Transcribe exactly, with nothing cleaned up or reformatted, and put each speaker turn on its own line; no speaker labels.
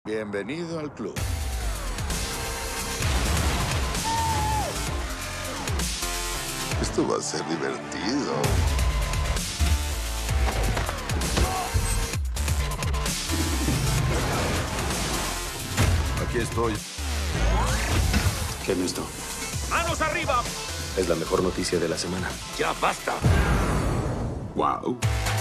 Bienvenido al club. Esto va a ser divertido. Aquí estoy.
¿Qué es esto?
¡Manos arriba!
Es la mejor noticia de la semana.
¡Ya basta!
¡Wow!